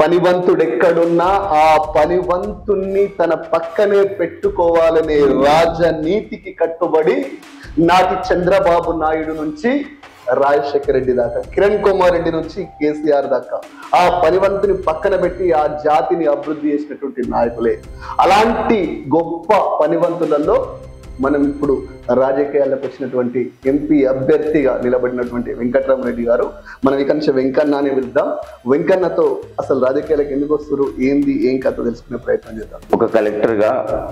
పనివంతుడెక్కడున్నా ఆ పనివంతుణ్ణి తన పక్కనే పెట్టుకోవాలనే రాజనీతికి కట్టుబడి నాటి చంద్రబాబు నాయుడు నుంచి రాజశేఖర రెడ్డి దాకా, కిరణ్ కుమార్ రెడ్డి నుంచి కేసీఆర్ దాకా ఆ పనివంతుని పక్కన పెట్టి ఆ జాతిని అభివృద్ధి చేసినటువంటి నాయకులే. అలాంటి గొప్ప పనివంతులలో మనం ఇప్పుడు రాజకీయాలకు వచ్చినటువంటి ఎంపీ అభ్యర్థిగా నిలబడినటువంటి వెంకటరామరెడ్డి గారు. మనం ఇక నుంచి వెంకన్న అని వెళ్దాం. వెంకన్నతో అసలు రాజకీయాలకు ఎందుకు వస్తారు, ఏంది ఏం కథ తెలుసుకునే ప్రయత్నం చేద్దాం. ఒక కలెక్టర్గా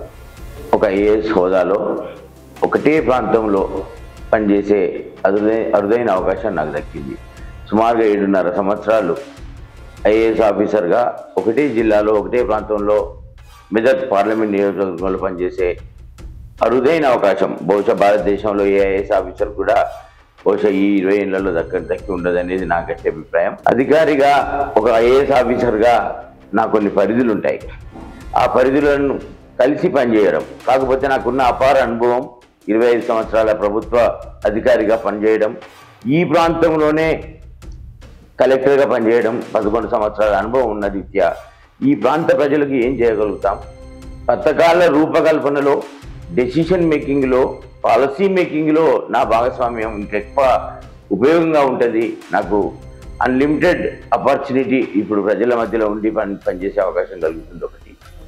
ఒక ఐఏఎస్ హోదాలో ఒకటే ప్రాంతంలో పనిచేసే అరుదైన అవకాశం నాకు దక్కింది. సుమారుగా 7.5 సంవత్సరాలు ఐఏఎస్ ఆఫీసర్గా ఒకటే జిల్లాలో ఒకటే ప్రాంతంలో మెదక్ పార్లమెంట్ నియోజకవర్గంలో పనిచేసే అరుదైన అవకాశం. బహుశా భారతదేశంలో ఏ ఐఏఎస్ ఆఫీసర్ కూడా బహుశా ఈ 20 ఏళ్లలో దక్కి ఉండదు అనేది నాకైతే అభిప్రాయం. అధికారిగా ఒక ఐఏఎస్ ఆఫీసర్గా నాకు కొన్ని పరిధులు ఉంటాయి. ఆ పరిధులను కలిసి పనిచేయడం, కాకపోతే నాకున్న అపార అనుభవం 25 సంవత్సరాల ప్రభుత్వ అధికారిగా పనిచేయడం, ఈ ప్రాంతంలోనే కలెక్టర్గా పనిచేయడం, 11 సంవత్సరాల అనుభవం ఉన్న రీత్యా ఈ ప్రాంత ప్రజలకు ఏం చేయగలుగుతాం, పథకాల రూపకల్పనలో, డెసిషన్ మేకింగ్లో, పాలసీ మేకింగ్లో నా భాగస్వామ్యం ఇంకెక్కువ ఉపయోగంగా ఉంటుంది. నాకు అన్లిమిటెడ్ ఆపర్చునిటీ ఇప్పుడు ప్రజల మధ్యలో ఉండి పనిచేసే అవకాశం కలుగుతుంది. ఒకటి,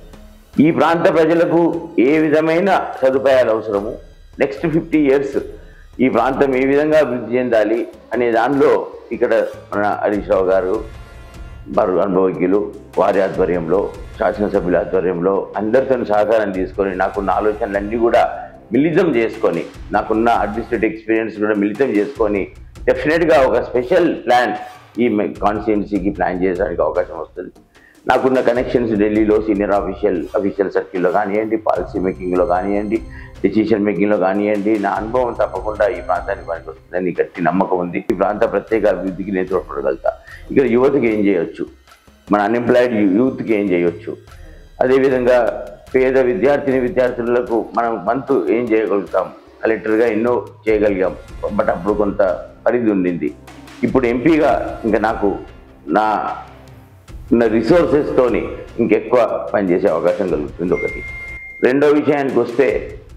ఈ ప్రాంత ప్రజలకు ఏ విధమైన సదుపాయాలు అవసరము, నెక్స్ట్ 50 ఇయర్స్ ఈ ప్రాంతం ఏ విధంగా అభివృద్ధి చెందాలి అనే దానిలో ఇక్కడ మన హరీష్ రావు గారు వారు అనుభవజ్ఞులు, వారి ఆధ్వర్యంలో, శాసనసభ్యుల ఆధ్వర్యంలో అందరితో సహకారం తీసుకొని నాకున్న ఆలోచనలన్నీ కూడా మిళితం చేసుకొని, నాకున్న అడ్మినిస్ట్రేటివ్ ఎక్స్పీరియన్స్ కూడా మిళితం చేసుకొని డెఫినెట్గా ఒక స్పెషల్ ప్లాన్ ఈ కాన్స్టిట్యున్సీకి ప్లాన్ చేయడానికి అవకాశం వస్తుంది. నాకున్న కనెక్షన్స్ ఢిల్లీలో సీనియర్ అఫీషియల్ సర్కిల్లో కానివ్వండి, పాలసీ మేకింగ్లో కానివ్వండి, డెసిషన్ మేకింగ్లో కానివ్వండి, నా అనుభవం తప్పకుండా ఈ ప్రాంతానికి పనికి వస్తుందని గట్టి నమ్మకం ఉంది. ఈ ప్రాంత ప్రత్యేక అభివృద్ధికి నేను తోడ్పడగలుగుతా. ఇక్కడ యువతకి ఏం చేయొచ్చు, మన అన్ఎంప్లాయిడ్ యూత్కి ఏం చేయొచ్చు, అదేవిధంగా పేద విద్యార్థులకు మనం వంతు ఏం చేయగలుగుతాం. కలెక్టర్గా ఎన్నో చేయగలిగాం, బట్ అప్పుడు కొంత పరిధి ఉండింది. ఇప్పుడు ఎంపీగా ఇంకా నాకు నా రిసోర్సెస్తోని ఇంకెక్కువ పనిచేసే అవకాశం కలుగుతుంది. ఒకటి. రెండో విషయానికి వస్తే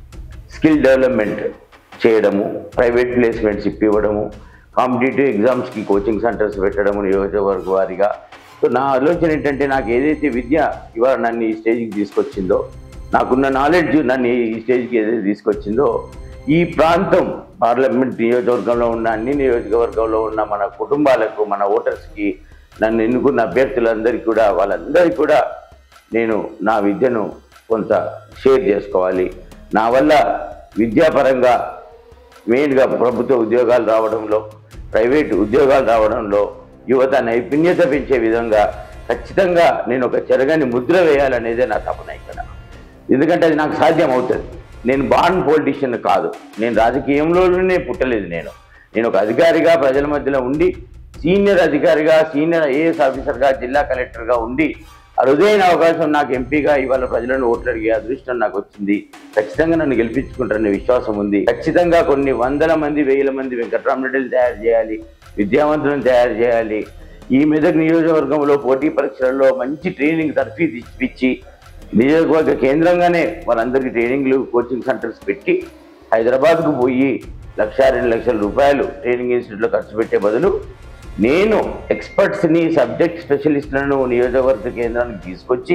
స్కిల్ డెవలప్మెంట్ చేయడము, ప్రైవేట్ ప్లేస్మెంట్స్ ఇప్పివ్వడము, కాంపిటేటివ్ ఎగ్జామ్స్కి కోచింగ్ సెంటర్స్ పెట్టడము నియోజకవర్గ వారిగా. సో నా ఆలోచన ఏంటంటే, నాకు ఏదైతే విద్య ఇవాళ నన్ను ఈ స్టేజ్కి తీసుకొచ్చిందో, నాకున్న నాలెడ్జ్ నన్ను ఈ స్టేజ్కి ఏదైతే తీసుకొచ్చిందో, ఈ ప్రాంతం పార్లమెంట్ నియోజకవర్గంలో ఉన్న అన్ని నియోజకవర్గంలో ఉన్న మన కుటుంబాలకు, మన ఓటర్స్కి, నన్ను ఎన్నుకున్న అభ్యర్థులందరికీ కూడా, వాళ్ళందరికీ కూడా నేను నా విద్యను కొంత షేర్ చేసుకోవాలి. నా వల్ల విద్యాపరంగా మెయిన్గా ప్రభుత్వ ఉద్యోగాలు రావడంలో, ప్రైవేట్ ఉద్యోగాలు రావడంలో యువత నైపుణ్యత పెంచే విధంగా ఖచ్చితంగా నేను ఒక చెరగని ముద్ర వేయాలనేదే నా తపన ఇక్కడ. ఎందుకంటే అది నాకు సాధ్యం అవుతుంది. నేను బార్న్ పొలిటీషియన్ కాదు, నేను రాజకీయంలోనే పుట్టలేదు. నేను ఒక అధికారిగా ప్రజల మధ్యలో ఉండి, సీనియర్ అధికారిగా, సీనియర్ ఐఏఎస్ ఆఫీసర్గా, జిల్లా కలెక్టర్గా ఉండి అరుదైన అవకాశం నాకు ఎంపీగా ఇవాళ ప్రజలను ఓట్లు అడిగే అదృష్టం నాకు వచ్చింది. ఖచ్చితంగా నన్ను గెలిపించుకుంటారనే విశ్వాసం ఉంది. ఖచ్చితంగా కొన్ని 100 మంది 1000 మంది వెంకటరామరెడ్డిని తయారు చేయాలి, విద్యావంతులను తయారు చేయాలి. ఈ మెదక్ నియోజకవర్గంలో పోటీ పరీక్షలలో మంచి ట్రైనింగ్ తర్ఫీదు ఇప్పించి, నియోజకవర్గ కేంద్రంగానే వాళ్ళందరికీ ట్రైనింగ్లు, కోచింగ్ సెంటర్స్ పెట్టి, హైదరాబాద్కు పోయి 1,00,000-2 లక్షల రూపాయలు ట్రైనింగ్ ఇన్స్టిట్యూట్లో ఖర్చు పెట్టే బదులు నేను ఎక్స్పర్ట్స్ని, సబ్జెక్ట్ స్పెషలిస్టులను నియోజకవర్గ కేంద్రానికి తీసుకొచ్చి,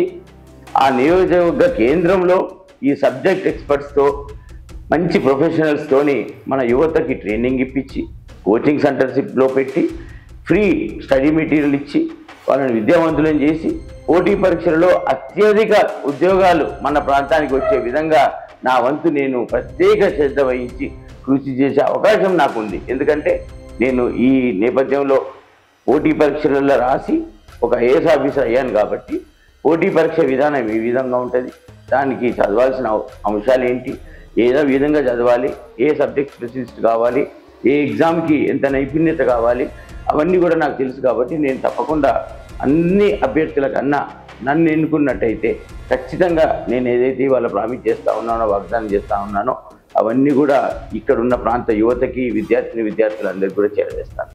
ఆ నియోజకవర్గ కేంద్రంలో ఈ సబ్జెక్ట్ ఎక్స్పర్ట్స్తో, మంచి ప్రొఫెషనల్స్తోని మన యువతకి ట్రైనింగ్ ఇప్పించి, కోచింగ్ సెంటర్స్లో పెట్టి, ఫ్రీ స్టడీ మెటీరియల్ ఇచ్చి, వాళ్ళని విద్యావంతులను చేసి, పోటీ పరీక్షలలో అత్యధిక ఉద్యోగాలు మన ప్రాంతానికి వచ్చే విధంగా నా వంతు నేను ప్రత్యేక శ్రద్ధ వహించి కృషి చేసే అవకాశం నాకుంది. ఎందుకంటే నేను ఈ నేపథ్యంలో పోటీ పరీక్షలలో రాసి ఒక ఐఏఎస్ ఆఫీసర్ అయ్యాను కాబట్టి, పోటీ పరీక్ష విధానం ఈ విధంగా ఉంటుంది, దానికి చదవాల్సిన అంశాలు ఏంటి, ఏదో విధంగా చదవాలి, ఏ సబ్జెక్ట్ స్పెషలిస్ట్ కావాలి, ఏ ఎగ్జామ్కి ఎంత నైపుణ్యత కావాలి, అవన్నీ కూడా నాకు తెలుసు. కాబట్టి నేను తప్పకుండా అన్ని అభ్యర్థుల కన్నా నన్ను ఎన్నుకున్నట్టయితే ఖచ్చితంగా నేను ఏదైతే ఇవాళ ప్రామిస్ చేస్తూ ఉన్నానో, వాగ్దానం చేస్తూ ఉన్నానో, అవన్నీ కూడా ఇక్కడున్న ప్రాంత యువతకి, విద్యార్థులందరికీ కూడా చేరవేస్తాను.